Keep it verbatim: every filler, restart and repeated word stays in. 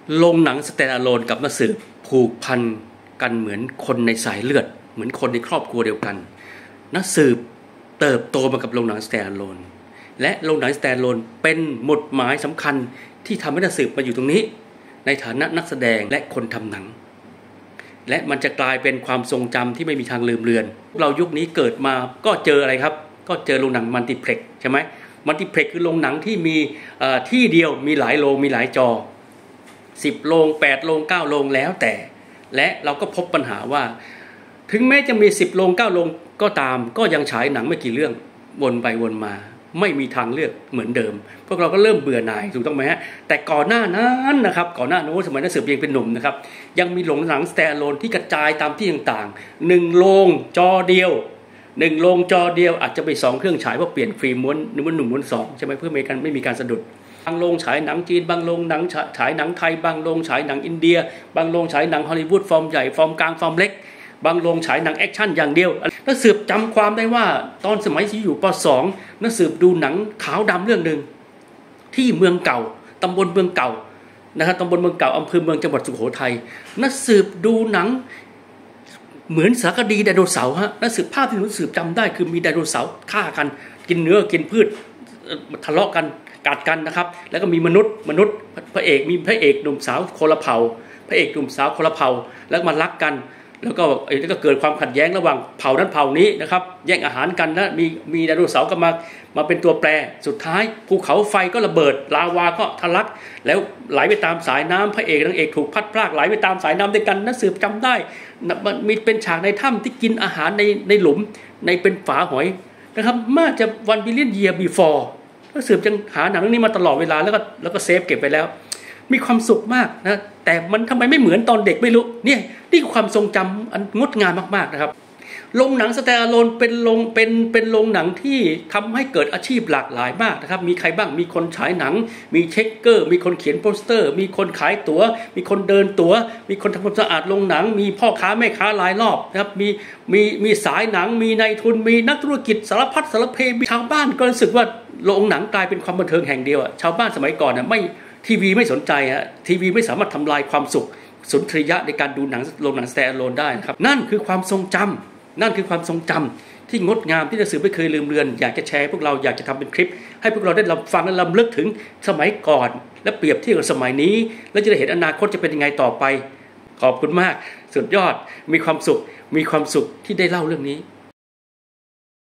โรงหนังสแตนด์อะโลนกับนักสืบผูกพันกันเหมือนคนในสายเลือดเหมือนคนในครอบครัวเดียวกันนักสืบเติบโตมากับโรงหนังสแตนด์อะโลนและโรงหนังสแตนด์อะโลนเป็นหมุดหมายสำคัญที่ทำให้นักสืบมาอยู่ตรงนี้ในฐานะนักแสดงและคนทำหนังและมันจะกลายเป็นความทรงจำที่ไม่มีทางลืมเลือนเรายุคนี้เกิดมาก็เจออะไรครับก็เจอโรงหนังมัลติเพล็กซ์ใช่ไหมมัลติเพล็กซ์คือโรงหนังที่มีที่เดียวมีหลายโรงมีหลายจอสิบโรงแปดโรงเก้าโรงแล้วแต่และเราก็พบปัญหาว่าถึงแม้จะมีสิบโรงเก้าโรงก็ตามก็ยังฉายหนังไม่กี่เรื่องวนไปวนมาไม่มีทางเลือกเหมือนเดิมพวกเราก็เริ่มเบื่อหน่ายถูกต้องไหมฮะแต่ก่อนหน้านั้นนะครับก่อนหน้าโน้นสมัยนักสืบยังเป็นหนุ่มนะครับยังมีโรงหนังสแตนด์อะโลนที่กระจายตามที่ต่างๆหนึ่งโรงจอเดียวหนึ่งโรงจอเดียวอาจจะไปสองเครื่องฉายเพราะเปลี่ยนฟิล์มม้วนม้วนหนึ่งม้วนสองใช่ไหมเพื่อไม่กันไม่มีการสะดุดบางโรงฉายหนังจีนบางโรงหนังฉายหนังไทยบางโรงฉายหนังอินเดียบางโรงฉายหนังฮอลลีวูดฟอร์มใหญ่ฟอร์มกลางฟอร์มเล็กบางโรงฉายหนังแอคชั่นอย่างเดียวนักสืบจำความได้ว่าตอนสมัยที่อยู่ป สอง นักสืบดูหนังขาวดำเรื่องหนึ่งที่เมืองเก่าตำบลเมืองเก่านะครับตำบลเมืองเก่าอำเภอเมืองจังหวัดสุโขทัยนักสืบดูหนังเหมือนสารคดีไดโนเสาร์ฮะนักสืบภาพที่นักสืบจำได้คือมีไดโนเสาร์ฆ่ากันกินเนื้อกินพืชทะเลาะกันกัดกันนะครับแล้วก็มีมนุษย์มนุษย์พระเอกมีพระเอกหนุ่มสาวคนละเผ่าพระเอกหนุ่มสาวคนละเผ่าแล้วมารักกันแล้วก็แล้วก็เกิดความขัดแย้งระหว่างเผ่านั้นเผ่านี้นะครับแย่งอาหารกันนะมีมีไดโนเสาร์ก็มามาเป็นตัวแปรสุดท้ายภูเขาไฟก็ระเบิดลาวาก็ทะลักแล้วไหลไปตามสายน้ำพระเอกนางเอกถูกพัดพรากไหลไปตามสายน้ำด้วยกันนักสืบจำได้มีเป็นฉากในถ้ำที่กินอาหารในในหลุมในเป็นฝาหอยนะครับมาจะวันบิลเลียนเยียร์บีฟอร์นักสืบจึงหาหนังเรื่องนี้มาตลอดเวลาแล้วก็แล้วก็เซฟเก็บไปแล้วมีความสุขมากนะแต่มันทำไมไม่เหมือนตอนเด็กไม่รู้เนี่ยนี่คือความทรงจำอันงดงามมากๆนะครับโรงหนังสแตนด์อะโลนเป็นโรงเป็นเป็นโรงหนังที่ทำให้เกิดอาชีพหลากหลายมากนะครับมีใครบ้างมีคนฉายหนังมีเช็คเกอร์มีคนเขียนโปสเตอร์มีคนขายตั๋วมีคนเดินตั๋วมีคนทำความสะอาดโรงหนังมีพ่อค้าแม่ค้ารายรอบนะครับมีมีมีสายหนังมีนายทุนมีนักธุรกิจสารพัดสารเพมีชาวบ้านก็รู้สึกว่าโรงหนังกลายเป็นความบันเทิงแห่งเดียวชาวบ้านสมัยก่อนน่ะไม่ทีวีไม่สนใจฮะทีวีไม่สามารถทำลายความสุขสุนทรียะในการดูหนังโรงหนังสแตนด์อะโลนได้นะครับนั่นคือความทรงจำนั่นคือความทรงจำที่งดงามที่นักสืบไม่เคยลืมเลือนอยากจะแชร์พวกเราอยากจะทำเป็นคลิปให้พวกเราได้รับฟังและรำลึกถึงสมัยก่อนและเปรียบเทียบกับสมัยนี้และจะได้เห็นอนาคตจะเป็นยังไงต่อไปขอบคุณมากสุดยอดมีความสุขมีความสุขที่ได้เล่าเรื่องนี้